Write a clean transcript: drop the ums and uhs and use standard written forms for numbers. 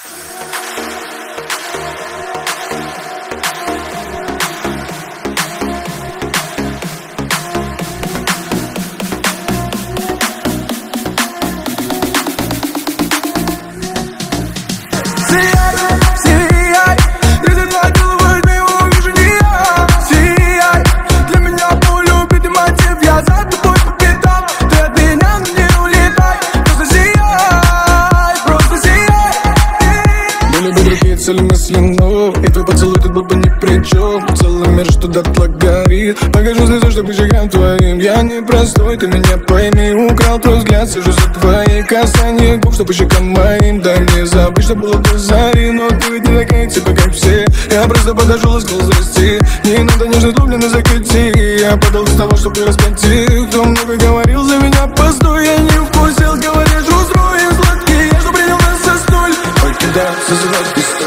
Цели мысли, но и твой поцелуй тут был бы ни при чем. Целый мир, что дотла горит. Покажу слезу, что к щекам твоим. Я не простой, ты меня пойми. Украл твой взгляд, сижу за твои касания губ, что по щекам моим. Да не забыть, что было до зари. Но ты ведь не такая, типа как все. Я просто подошел, искал зрасти. Не надо нежно дублено закати. Я подал из того, чтобы раскатить. Кто много говорил за меня, постой. Я не вкусил, говоришь, устроим сладкий. Я что принял нас за столь. Покидаю, созывать пистолет.